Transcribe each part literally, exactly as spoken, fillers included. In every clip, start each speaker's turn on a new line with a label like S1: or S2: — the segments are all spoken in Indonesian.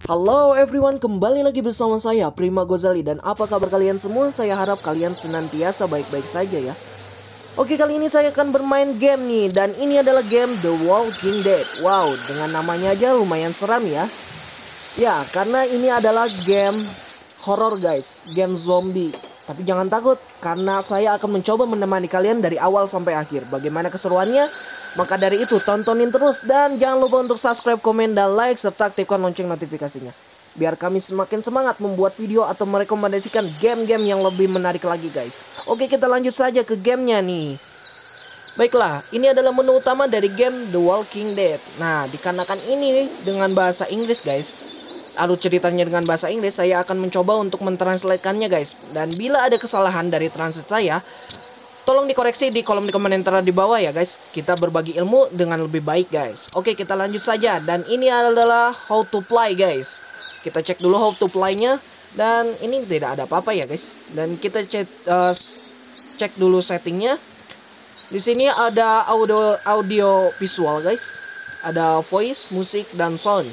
S1: Halo everyone, kembali lagi bersama saya Prima Gozali. Dan apa kabar kalian semua? Saya harap kalian senantiasa baik-baik saja ya. Oke, kali ini saya akan bermain game nih. Dan ini adalah game The Walking Dead. Wow, dengan namanya aja lumayan seram ya. Ya, karena ini adalah game horror guys, game zombie. Tapi jangan takut, karena saya akan mencoba menemani kalian dari awal sampai akhir. Bagaimana keseruannya? Maka dari itu tontonin terus dan jangan lupa untuk subscribe, komen, dan like serta aktifkan lonceng notifikasinya. Biar kami semakin semangat membuat video atau merekomendasikan game-game yang lebih menarik lagi guys. Oke, kita lanjut saja ke gamenya nih. Baiklah, ini adalah menu utama dari game The Walking Dead. Nah, dikarenakan ini dengan bahasa Inggris guys, alur ceritanya dengan bahasa Inggris, saya akan mencoba untuk mentranslatekannya guys. Dan bila ada kesalahan dari translate saya, tolong dikoreksi di kolom di komentar di bawah ya guys. Kita berbagi ilmu dengan lebih baik guys. Oke, kita lanjut saja. Dan ini adalah how to play guys. Kita cek dulu how to play-nya. Dan ini tidak ada apa-apa ya guys. Dan kita cek, uh, cek dulu settingnya. Di sini ada audio, audio visual guys. Ada voice, musik, dan sound.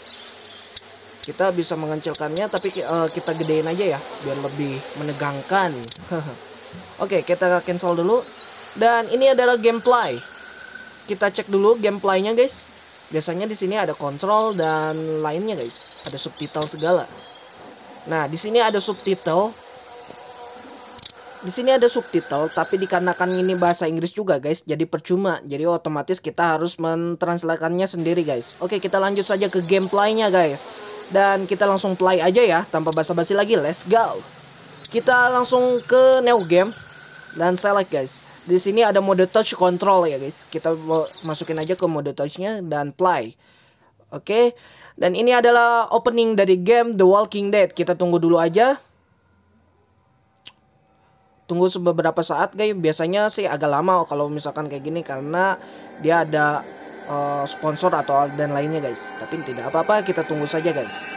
S1: Kita bisa mengecilkannya, tapi uh, kita gedein aja ya, biar lebih menegangkan. Oke, kita cancel dulu. Dan ini adalah gameplay. Kita cek dulu gameplaynya guys. Biasanya di sini ada kontrol dan lainnya guys. Ada subtitle segala. Nah, di sini ada subtitle. Di sini ada subtitle, tapi dikarenakan ini bahasa Inggris juga guys, jadi percuma. Jadi otomatis kita harus mentranslatekannya sendiri guys. Oke, kita lanjut saja ke gameplaynya guys. Dan kita langsung play aja ya, tanpa basa-basi lagi. Let's go. Kita langsung ke new game dan select guys. Di sini ada mode touch control ya guys. Kita masukin aja ke mode touchnya dan play. Oke. Dan ini adalah opening dari game The Walking Dead. Kita tunggu dulu aja. Tunggu beberapa saat guys. Biasanya sih agak lama kalau misalkan kayak gini, karena dia ada uh, sponsor atau dan lainnya guys. Tapi tidak apa-apa, kita tunggu saja guys.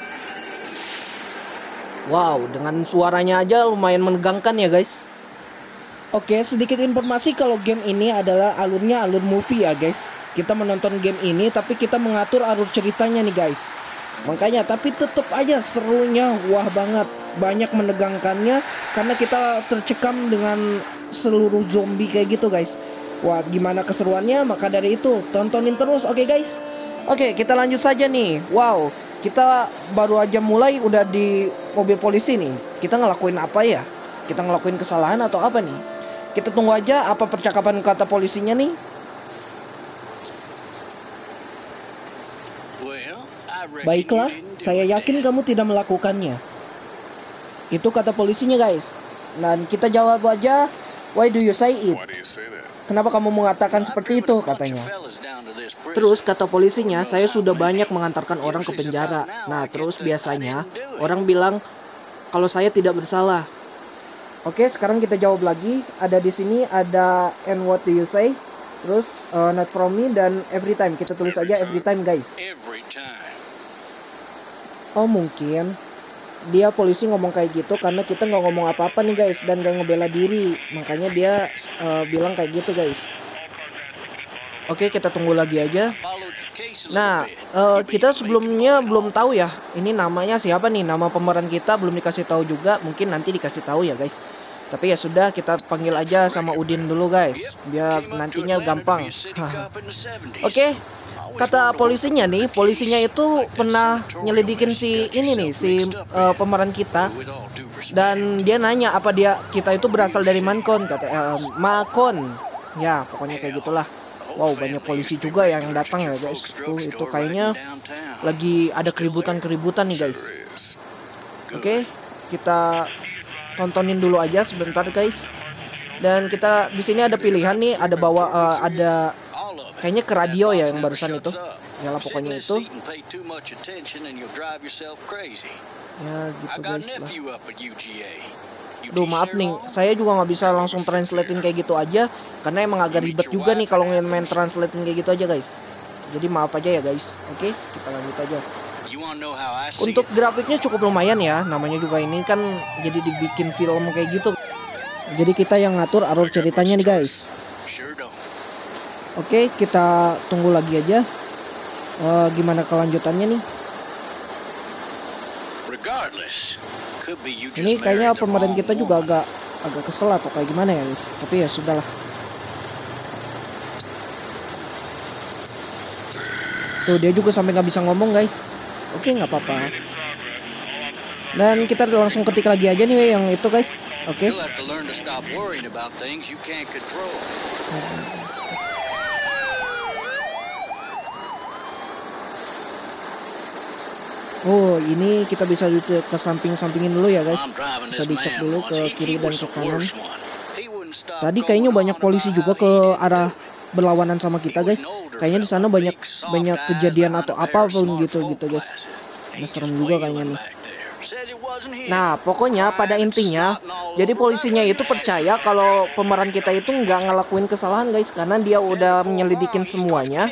S1: Wow, dengan suaranya aja lumayan menegangkan ya guys. Oke, sedikit informasi kalau game ini adalah alurnya alur movie ya guys. Kita menonton game ini tapi kita mengatur alur ceritanya nih guys. Makanya tapi tetap aja serunya wah banget. Banyak menegangkannya karena kita tercekam dengan seluruh zombie kayak gitu guys. Wah, gimana keseruannya? Maka dari itu tontonin terus, oke guys. Oke, kita lanjut saja nih. Wow, kita baru aja mulai udah di mobil polisi nih. Kita ngelakuin apa ya? Kita ngelakuin kesalahan atau apa nih? Kita tunggu aja apa percakapan kata polisinya nih. Baiklah, saya yakin kamu tidak melakukannya. Itu kata polisinya guys. Dan kita jawab aja, why do you say it? Kenapa kamu mengatakan seperti itu, katanya. Terus kata polisinya, saya sudah banyak mengantarkan orang ke penjara. Nah, terus biasanya orang bilang kalau saya tidak bersalah. Oke, sekarang kita jawab lagi. Ada di sini ada and what do you say? Terus uh, not from me dan every time. Kita tulis aja every time guys. Oh, mungkin dia polisi ngomong kayak gitu karena kita nggak ngomong apa-apa nih guys, dan gak ngebela diri, makanya dia uh, bilang kayak gitu guys. Oke, kita tunggu lagi aja. Nah, uh, kita sebelumnya belum tahu ya ini namanya siapa nih, nama pemeran kita belum dikasih tahu juga. Mungkin nanti dikasih tahu ya guys. Tapi ya sudah, kita panggil aja sama Udin dulu guys, biar nantinya gampang. Oke. Kata polisinya nih, polisinya itu pernah nyelidikin si ini nih, si uh, pemeran kita. Dan dia nanya apa dia kita itu berasal dari Mancon, kata uh, Macon. Ya, pokoknya kayak gitulah. Wow, banyak polisi juga yang datang ya guys. Tuh, itu kayaknya lagi ada keributan-keributan nih guys. Oke, kita tontonin dulu aja sebentar guys. Dan kita di sini ada pilihan nih, ada bawa uh, ada kayaknya ke radio ya yang barusan itu. Yalah pokoknya itu. Ya gitu guys lah. Duh, maaf nih, saya juga nggak bisa langsung translatein kayak gitu aja, karena emang agak ribet juga nih kalau main translatein kayak gitu aja guys. Jadi maaf aja ya guys. Oke, kita lanjut aja. Untuk grafiknya cukup lumayan ya, namanya juga ini kan jadi dibikin film kayak gitu. Jadi kita yang ngatur alur ceritanya nih guys. Oke, kita tunggu lagi aja. Uh, gimana kelanjutannya nih? Ini kayaknya pemeran kita juga agak agak kesel atau kayak gimana ya guys. Tapi ya sudahlah. Tuh dia juga sampai nggak bisa ngomong guys. Oke nggak apa-apa. Dan kita langsung ketik lagi aja nih yang itu guys. Oke. Oh ini kita bisa ke samping-sampingin dulu ya guys. Bisa dicek dulu ke kiri dan ke kanan. Tadi kayaknya banyak polisi juga ke arah berlawanan sama kita guys. Kayaknya di sana banyak banyak kejadian atau apapun gitu gitu guys. Nah, serem juga kayaknya nih. Nah pokoknya pada intinya jadi polisinya itu percaya kalau pemeran kita itu nggak ngelakuin kesalahan guys, karena dia udah menyelidikin semuanya.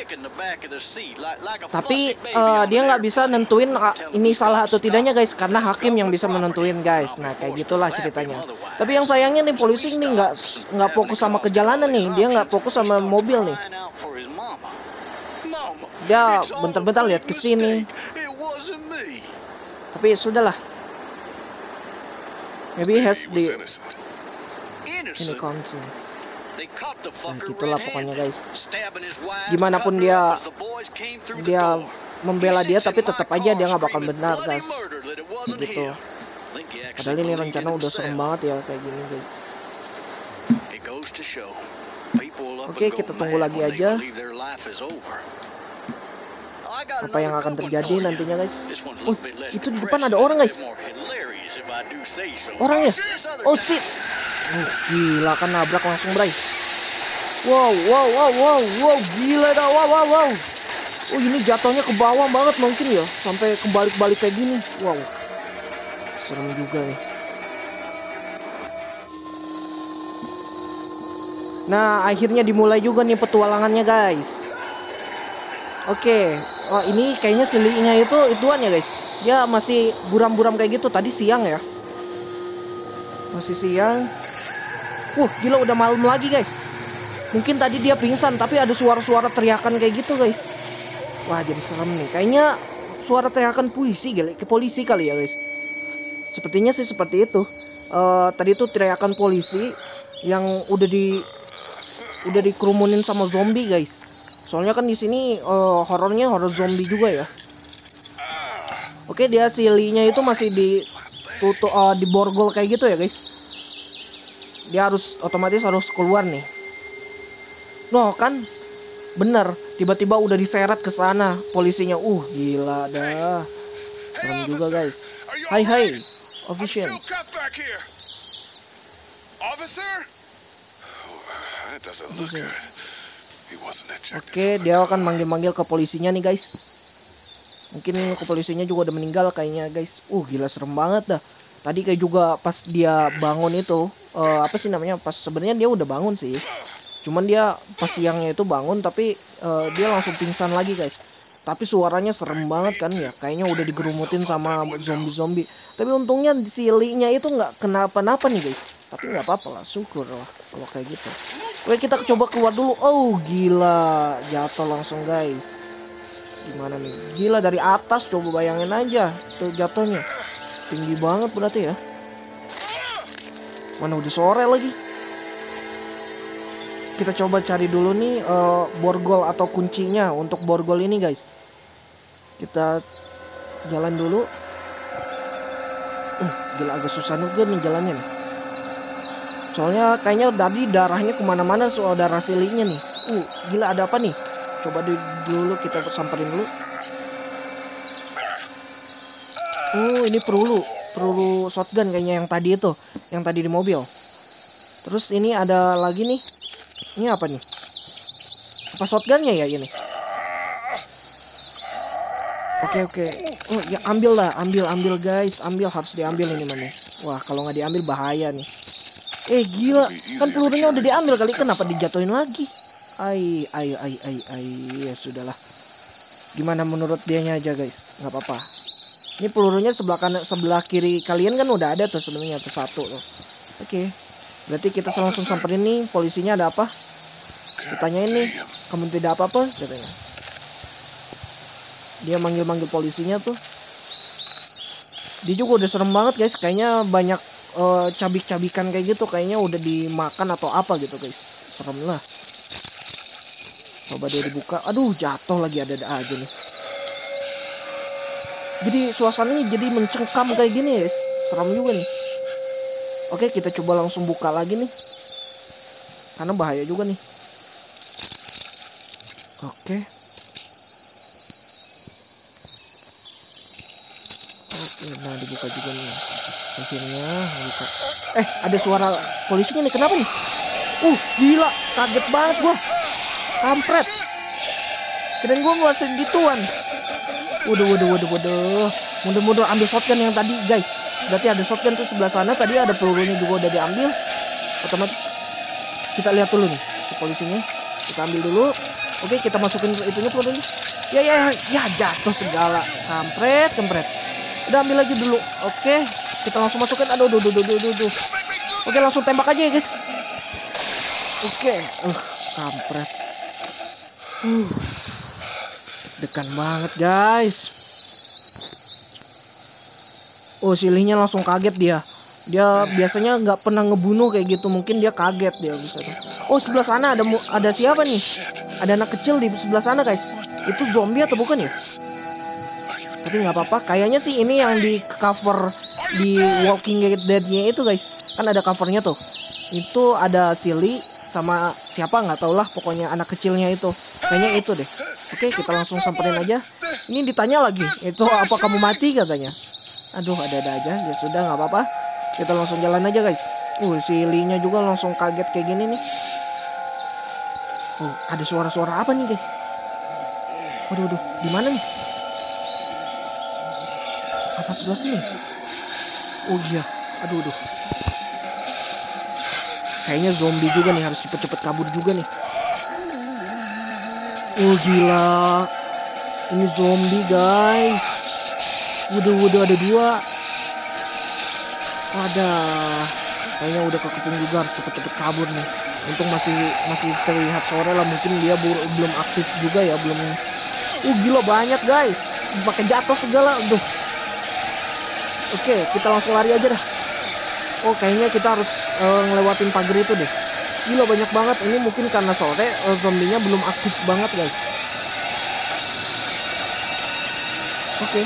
S1: Tapi uh, dia nggak bisa nentuin uh, ini salah atau tidaknya guys, karena hakim yang bisa menentuin guys. Nah kayak gitulah ceritanya. Tapi yang sayangnya nih polisi ini nggak nggak fokus sama kejalanan nih, dia nggak fokus sama mobil nih. Dia bentar-bentar lihat ke sini. Tapi sudahlah. Maybe has the ini konsen. Nah gitulah pokoknya guys. Gimana pun dia dia membela dia, tapi tetap aja dia nggak bakal benar guys. Gitu. Padahal ini rencana udah serem banget ya kayak gini guys. Oke kita tunggu lagi aja. Apa yang akan terjadi nantinya guys. Oh itu di depan ada orang guys. Orang ya. Oh shit. Oh, gila kan nabrak langsung bray. Wow wow wow wow wow gila dah. Wow wow wow. Oh ini jatuhnya ke bawah banget mungkin ya, sampai kebalik-balik kayak gini. Wow serem juga nih. Nah akhirnya dimulai juga nih petualangannya guys. Oke, oh ini kayaknya silinya itu ituan ya guys. Dia masih buram-buram kayak gitu. Tadi siang ya. Masih siang. Wah gila udah malam lagi guys. Mungkin tadi dia pingsan, tapi ada suara-suara teriakan kayak gitu guys. Wah jadi serem nih. Kayaknya suara teriakan puisi kali, ke polisi kali ya guys. Sepertinya sih seperti itu. uh, Tadi tuh teriakan polisi yang udah di udah dikerumunin sama zombie guys. Soalnya kan di sini uh, horornya horor zombie juga ya. Oke dia silinya itu masih di tutup uh, di borgol kayak gitu ya guys. Dia harus otomatis harus keluar nih. Loh kan bener tiba-tiba udah diseret ke sana polisinya. Uh gila dah. Serem juga guys. Hai hai official. Oke dia akan manggil-manggil ke polisinya nih guys. Mungkin ke polisinya juga udah meninggal kayaknya guys. Uh gila serem banget dah. Tadi kayak juga pas dia bangun itu uh, apa sih namanya, pas sebenarnya dia udah bangun sih. Cuman dia pas siangnya itu bangun tapi uh, dia langsung pingsan lagi guys. Tapi suaranya serem banget kan ya. Kayaknya udah digerumutin sama zombie-zombie. Tapi untungnya silinya itu nggak kenapa-napa nih guys. Tapi nggak apa-apa lah, syukur lah kalau kayak gitu. Oke kita coba keluar dulu. Oh gila jatuh langsung guys. Gimana nih? Gila dari atas coba bayangin aja tuh jatuhnya. Tinggi banget berarti ya. Mana udah sore lagi. Kita coba cari dulu nih uh, borgol atau kuncinya untuk borgol ini guys. Kita jalan dulu. Uh, gila agak susah juga nih jalannya nih. Soalnya kayaknya tadi darahnya kemana-mana soal darah silinya nih. Uh gila ada apa nih? Coba dulu kita samperin dulu. Oh ini peluru, peluru shotgun kayaknya yang tadi itu, yang tadi di mobil. Terus ini ada lagi nih. Ini apa nih? Apa shotgunnya ya ini? Oke oke. Oh ya ambil lah, ambil ambil guys, ambil harus diambil ini mana? Wah kalau nggak diambil bahaya nih. Eh gila, kan pelurunya udah diambil kali, kenapa dijatuhin lagi? Ai ai ai ai ai ya sudahlah. Gimana menurut dianya aja guys, nggak apa-apa. Ini pelurunya sebelah kanan, sebelah kiri kalian kan udah ada tuh sebenarnya tuh satu tuh. Oke, berarti kita langsung samperin nih polisinya ada apa? Ditanyain nih, kamu tidak apa-apa katanya. Dia manggil-manggil polisinya tuh. Dia juga udah serem banget guys. Kayaknya banyak uh, cabik-cabikan kayak gitu. Kayaknya udah dimakan atau apa gitu guys. Serem lah. Coba dia dibuka. Aduh jatuh lagi, ada-ada aja nih. Jadi suasananya jadi mencengkam kayak gini guys. Serem juga nih. Oke, kita coba langsung buka lagi nih. Karena bahaya juga nih. Oke. Oke, nah dibuka juga nih. Akhirnya buka. Eh, ada suara polisinya nih. Kenapa nih? Uh, gila, kaget banget gua. Kampret. Kirain gua nguasain gituan. Waduh, waduh, waduh, waduh. Mundur-mundur ambil shotgun yang tadi, guys. Berarti ada shotgun tuh sebelah sana. Tadi ada pelurunya juga udah diambil. Otomatis kita lihat dulu nih si polisinya. Kita ambil dulu. Oke, kita masukin itunya pelurunya. Ya, ya, ya, jatuh segala. Kampret, kampret. Udah ambil lagi dulu. Oke, kita langsung masukin. Aduh, aduh, aduh, aduh, aduh, aduh. Oke, langsung tembak aja ya, guys. Oke, uh, kampret. Uh, dekan banget, guys. Oh, silihnya langsung kaget dia. Dia biasanya nggak pernah ngebunuh kayak gitu. Mungkin dia kaget dia bisa. Oh, sebelah sana ada ada siapa nih? Ada anak kecil di sebelah sana, guys. Itu zombie atau bukan ya? Tapi nggak apa-apa. Kayaknya sih ini yang di cover di Walking Dead-nya itu, guys. Kan ada covernya tuh. Itu ada Silly sama siapa nggak tau lah. Pokoknya anak kecilnya itu. Kayaknya itu deh. Oke, kita langsung samperin aja. Ini ditanya lagi. Itu apa kamu mati katanya? Aduh, ada-ada aja. Ya sudah, nggak apa-apa. Kita langsung jalan aja, guys. Uh, si Lee-nya juga langsung kaget kayak gini nih. Oh, ada suara-suara apa nih, guys? Waduh, waduh. Di mana nih? Apa sebelah sini? Oh iya. Aduh, aduh. Kayaknya zombie juga nih. Harus cepet-cepet kabur juga nih. Oh, gila. Ini zombie, guys. Waduh, waduh, ada dua. Wadah, kayaknya udah kekepung juga, harus cepet-cepet kabur nih. Untung masih masih terlihat sore lah, mungkin dia belum aktif juga ya, belum. Uh, gila banyak, guys. Pakai jatuh segala, aduh. Oke, kita langsung lari aja dah. Oh, kayaknya kita harus uh, ngelewatin pagar itu deh. Gila banyak banget. Ini mungkin karena sore uh, zombinya belum aktif banget, guys. Oke.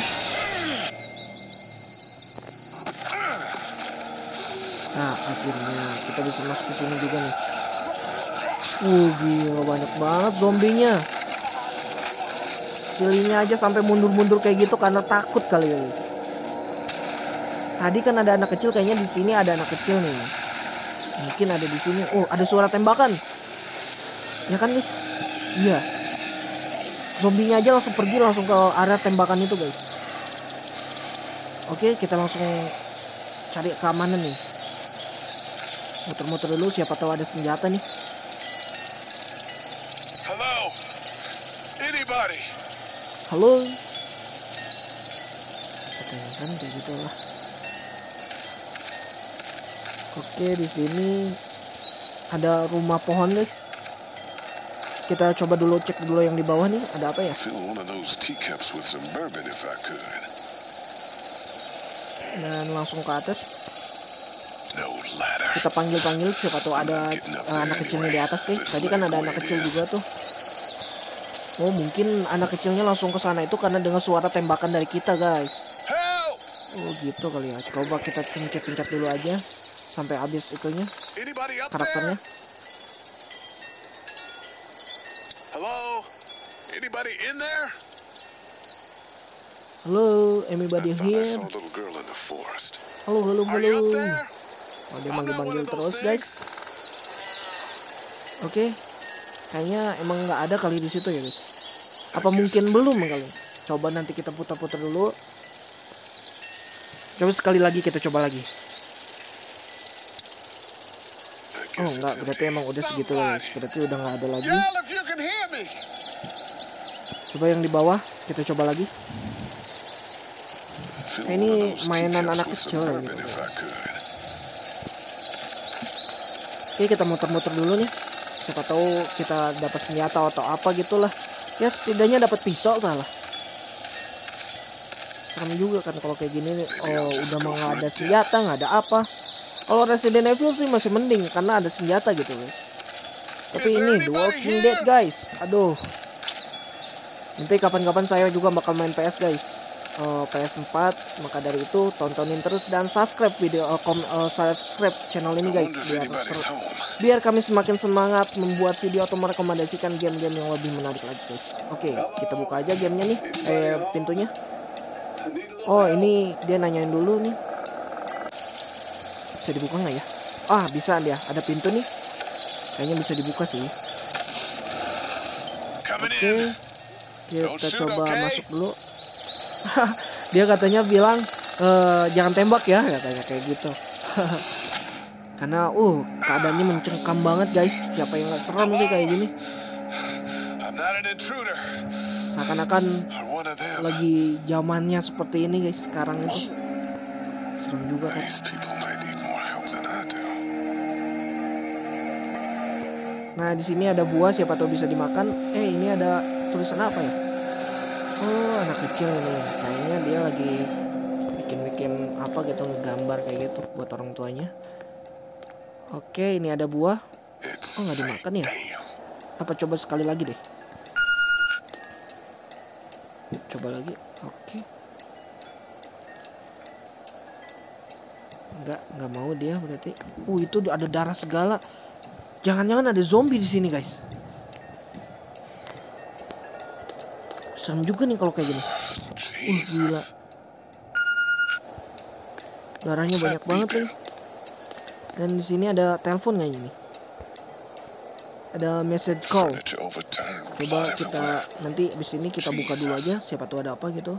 S1: Nah, akhirnya kita bisa masuk ke sini juga nih. Uh, gila banyak banget zombinya. Silinya aja sampai mundur-mundur kayak gitu karena takut kali ya, guys. Tadi kan ada anak kecil, kayaknya di sini ada anak kecil nih. Mungkin ada di sini. Oh, ada suara tembakan. Ya kan, guys? Iya. Zombinya aja langsung pergi langsung ke arah tembakan itu, guys. Oke, kita langsung cari keamanan nih. Muter-muter dulu, siapa tahu ada senjata nih.
S2: Hello, anybody?
S1: Halo. Katanya kan kayak gitu lah. Oke, di sini ada rumah pohon, guys. Kita coba dulu cek dulu yang di bawah nih, ada apa ya? Dan langsung ke atas. Kita panggil-panggil siapa tahu ada uh, anak kecilnya di atas, guys. Tadi kan ada anak kecil juga tuh. Oh, mungkin anak kecilnya langsung ke sana itu karena dengar suara tembakan dari kita, guys. Oh, gitu kali ya. Coba kita pencet-pencet dulu aja sampai habis itunya karakternya.
S2: Hello, anybody in there?
S1: Halo, anybody here? Halo, halo, halo. Oh, dia manggil-manggil terus, guys. Oke, kayaknya emang nggak ada kali di situ ya, guys. Apa mungkin belum kali? Coba nanti kita putar-putar dulu. Coba sekali lagi kita coba lagi. Oh enggak, berarti emang udah segitu, guys. Berarti udah nggak ada lagi. Coba yang di bawah kita coba lagi. Nah, ini mainan anak kecil ya gitu. Oke, kita muter-muter dulu nih. Siapa tahu kita dapat senjata atau apa gitulah. Ya setidaknya dapat pisau lah. serem juga kan kalau kayak gini. Oh, udah mau nggak ada senjata, nggak ada apa. Kalau Resident Evil sih masih mending karena ada senjata gitu guys. Tapi ini The Walking Dead guys, aduh. Nanti kapan-kapan saya juga bakal main P S guys, uh, P S empat. Maka dari itu tontonin terus dan subscribe video, uh, kom, uh, subscribe channel ini guys, biar biar kami semakin semangat membuat video atau merekomendasikan game-game yang lebih menarik lagi guys. Oke, kita buka aja gamenya nih, eh pintunya. Oh ini dia nanyain dulu nih, bisa dibuka nggak ya? Ah bisa dia, ada pintu nih. Kayaknya bisa dibuka sih. Oke, kita coba masuk dulu. Dia katanya bilang e, jangan tembak ya, katanya kayak gitu. Karena uh keadaannya mencengkam banget guys. Siapa yang nggak serem sih kayak gini? Seakan-akan lagi zamannya seperti ini guys sekarang itu. Serem juga kan. Nah di sini ada buah, siapa tahu bisa dimakan. Eh ini ada tulisan apa ya? Oh anak kecil ini, kayaknya dia lagi bikin-bikin apa gitu, ngegambar kayak gitu buat orang tuanya. Oke ini ada buah. Oh nggak dimakan ya? Apa coba sekali lagi deh? Coba lagi. Oke. Nggak nggak mau dia berarti. Uh itu ada darah segala. Jangan-jangan ada zombie di sini guys. Serem juga nih kalau kayak gini. Uh gila. Darahnya banyak banget nih. Dan di sini ada telepon kayaknya nih. Ada message call. Coba kita nanti abis ini kita buka dulu aja, siapa tahu ada apa gitu.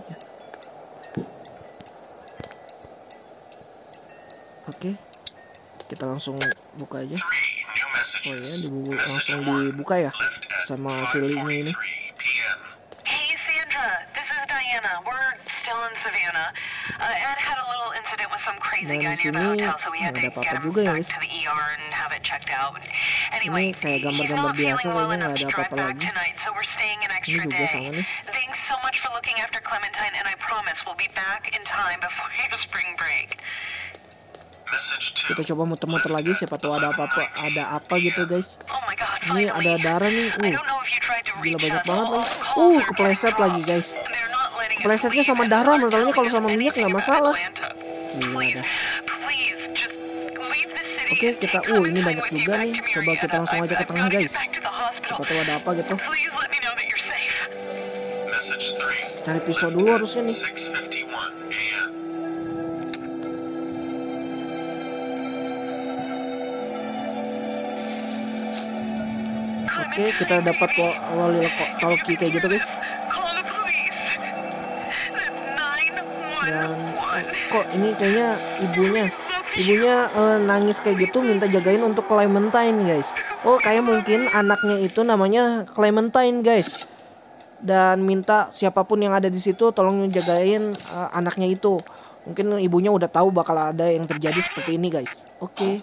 S1: Oke. Kita langsung buka aja. Oh ya, dibuka, langsung dibuka ya sama silinya ini.
S3: Hey Sandra, this is Diana. We're still in Savannah. Uh, Ed had a little incident with some crazy guy near the hotel, so we had to get him back to the E R and have it checked out. Anyway,
S1: ini kayak gambar-gambar biasa kayaknya, nggak ada apa-apa lagi.
S3: So we're staying an extra
S1: ini juga
S3: day.
S1: sama nih.
S3: Thanks so much for looking after Clementine, and I promise we'll be back in time before your spring break.
S1: Kita coba muter-muter lagi, siapa tahu ada apa-apa, ada apa gitu guys. Ini ada darah nih, uh, gila banyak banget loh. Uh, kepleset lagi guys. Keplesetnya sama darah, masalahnya kalau sama minyak nggak masalah. Gila dah. Oke kita, uh ini banyak juga nih. Coba kita langsung aja ke tengah guys. Siapa tahu ada apa gitu. Cari pisau dulu harusnya nih. Oke, kita dapat walkie talkie kayak gitu guys. Dan eh, kok ini kayaknya ibunya, ibunya eh, nangis kayak gitu, minta jagain untuk Clementine guys. Oh, kayak mungkin anaknya itu namanya Clementine guys. Dan minta siapapun yang ada di situ tolong jagain uh, anaknya itu. Mungkin ibunya udah tahu bakal ada yang terjadi seperti ini guys. Oke.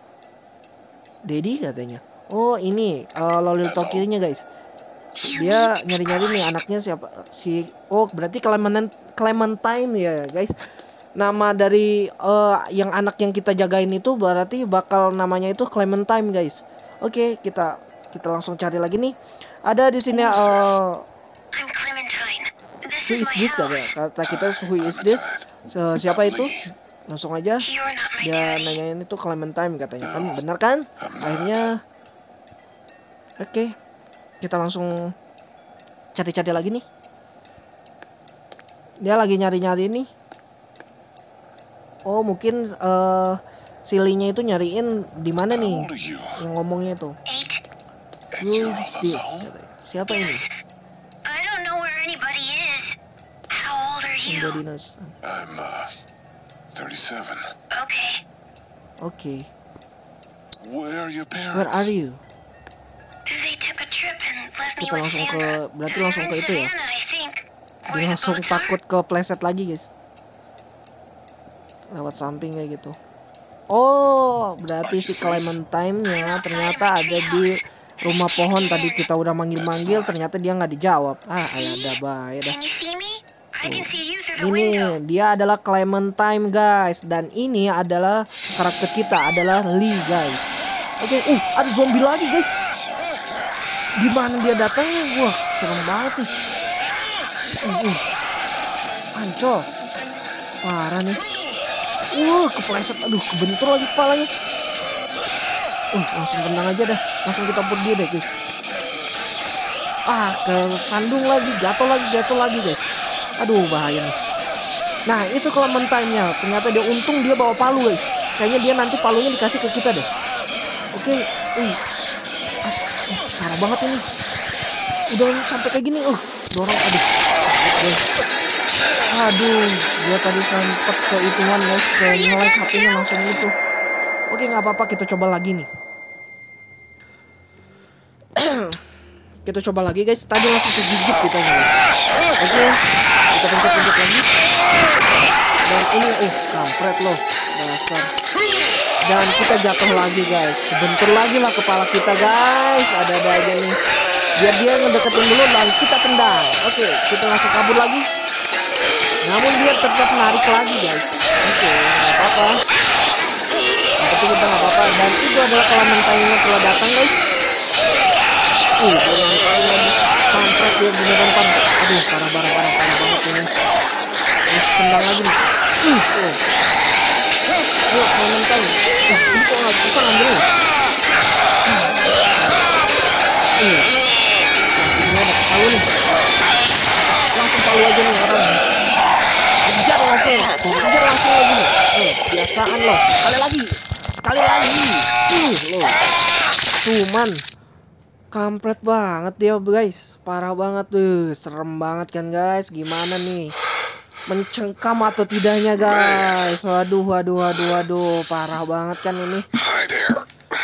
S1: Daddy katanya. Oh ini uh, Lolil Tokyo-nya guys. Dia nyari-nyari nih anaknya siapa si. Oh berarti Clementine, Clementine ya guys. Nama dari uh, yang anak yang kita jagain itu berarti bakal namanya itu Clementine guys. Oke kita kita langsung cari lagi nih. Ada di sini uh, who is this kata, kata kita who is this. So, siapa itu? Langsung aja dia nanyain itu Clementine katanya kan, benar kan? Akhirnya oke, kita langsung cari-cari lagi nih. Dia lagi nyari-nyari nih. Oh mungkin uh, silinya itu nyariin di mana nih? Yang ngomongnya itu. Who is this? Siapa ini? Nobody knows.
S2: I'm uh, thirty-seven.
S3: Okay.
S1: Okay.
S2: Where are your parents?
S1: Where are you?
S3: They took a trip and left me
S1: Kita
S3: with
S1: langsung ke,
S3: Santa.
S1: berarti langsung ke itu ya.
S3: Savannah, I think.
S1: Dia
S3: Where the
S1: langsung
S3: boats are?
S1: takut ke pleset lagi guys. Lewat samping kayak gitu. Oh berarti si Clementine-nya ternyata ada di rumah pohon. Tadi kita udah manggil-manggil, ternyata dia nggak dijawab. Ah ada bahaya dah.
S3: Can you see me? I can see you through the window.
S1: Ini dia adalah Clementine guys, dan ini adalah karakter kita adalah Lee guys. Oke, uh ada zombie lagi guys. Di mana dia datangnya? Wah, serem banget nih. Uh, uh. Ancol. Parah nih. Uh, kepleset. Aduh, kebentur lagi kepalanya. Uh, langsung tenang aja dah. Langsung kita put dia deh guys. Ah, kesandung lagi, jatuh lagi, jatuh lagi guys. Aduh, bahaya nih. Nah, itu Clementine-nya. Ternyata dia untung dia bawa palu guys. Kayaknya dia nanti palunya dikasih ke kita deh. Oke, uh, As uh, parah banget ini. Udah sampai kayak gini, uh, dorong, aduh. Aduh, dia tadi sempet ke ituan guys, ke nge-like H P-nya langsung itu. Oke, nggak apa-apa, kita coba lagi nih. Kita coba lagi guys. Tadi langsung kegigit kita nih. Oke, kita pencet-pencet lagi. Dan ini, uh, kampret loh, dasar. Dan kita jatuh lagi guys. Kebentur lagi lah kepala kita guys. Ada-ada aja nih. Biar dia ngedeketin dulu dan kita tendang. Oke, kita langsung kabur lagi. Namun dia tetap narik lagi guys. Oke, nggak apa-apa. Tapi kita nggak apa-apa. Dan itu adalah Clementine-nya telah datang guys. Uh, dia nangkain lagi. Kampret dia beneran pan. Aduh, parah parah parah parah banget ini. Terus tendang lagi nih. Uh, oh. Ayo, Clementine. Uh, ini kok nggak susah ngambilnya. Iya. Ini ada palu nih. Langsung palu aja nih orang. Kejar langsung. Kejar langsung lagi nih. Eh, biasaan loh. Sekali lagi. Sekali lagi. Uh, loh. Cuman kampret banget dia guys. Parah banget tuh. Serem banget kan guys. Gimana nih? Mencengkam atau tidaknya guys. Waduh, waduh, waduh, waduh. Parah banget kan ini.
S2: Hi there.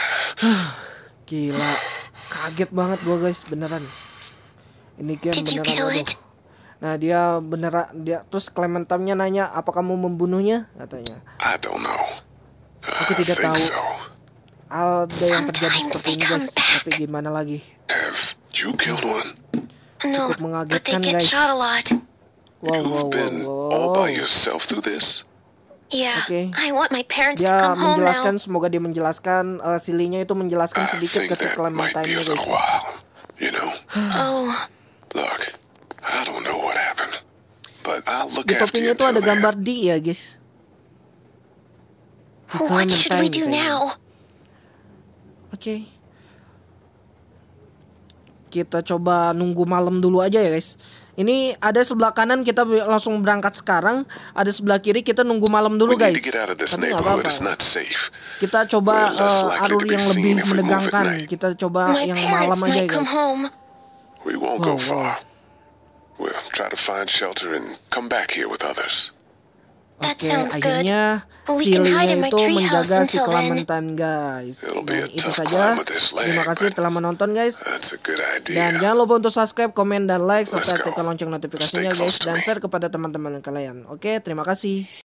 S1: Gila. Kaget banget gua guys, beneran. Ini game beneran waduh. Nah, dia beneran dia terus Clementine-nya nanya, "Apa kamu membunuhnya?" katanya.
S2: I don't know.
S1: Aku
S2: I
S1: tidak
S2: think
S1: tahu.
S2: so.
S1: Ada yang terjadi seperti ini guys. Tapi gimana lagi?
S2: Have you killed one?
S3: No,
S1: Cukup
S3: but they
S1: mengagetkan
S3: get
S1: guys.
S3: shot a lot.
S1: Wow, wow,
S2: You've
S1: wow,
S2: been
S1: wow.
S2: all by yourself through this?
S3: Yeah,
S1: Okay.
S3: I want my parents to
S1: Dia
S3: come home
S1: menjelaskan,
S3: now.
S1: semoga dia menjelaskan uh, Silinya itu menjelaskan
S2: I
S1: sedikit
S2: think
S1: ke si
S2: that might be
S1: Clementine-nya
S2: a little
S1: guys.
S2: while. You know?
S3: Oh,
S2: Look, I don't know what happened, but I'll look
S1: Di
S2: after
S1: topinya
S2: you
S1: itu ada
S2: until
S1: gambar
S2: there.
S1: D ya guys.
S3: what should we do
S1: kayaknya.
S3: now?
S1: Oke. Kita coba nunggu malam dulu aja ya guys. Ini ada sebelah kanan kita langsung berangkat sekarang. Ada sebelah kiri kita nunggu malam dulu
S2: We need
S1: guys.
S2: to get out of this
S1: Tapi nggak
S2: neighborhood.
S1: apa-apa.
S2: It's not safe.
S1: Kita coba
S2: We're less
S1: uh,
S2: likely
S1: arur
S2: to be
S1: yang
S2: seen
S1: lebih
S2: if we move at
S1: menegangkan.
S2: night.
S1: Kita coba
S3: My
S1: yang
S3: parents
S1: malam aja
S3: might
S1: ya
S3: come
S1: guys.
S3: home.
S2: We won't
S1: Wow,
S2: go far.
S1: wow.
S2: We'll try to find shelter and come back here with others.
S3: That
S1: Oke,
S3: sounds good.
S1: akhirnya
S3: We can hide in
S1: Silinya
S3: my
S1: itu
S3: treehouse
S1: menjaga si
S3: until then.
S1: Clementine guys.
S2: It'll be
S1: Dan
S2: a
S1: itu
S2: tough
S1: saja.
S2: climb with this leg,
S1: Terima kasih
S2: but
S1: telah menonton guys.
S2: that's a good idea.
S1: Dan jangan lupa untuk subscribe, komen, dan like
S2: Let's
S1: serta
S2: go.
S1: aktifkan lonceng notifikasinya
S2: Stay
S1: guys.
S2: close to
S1: Dan
S2: me.
S1: share kepada teman-teman kalian. Oke, terima kasih.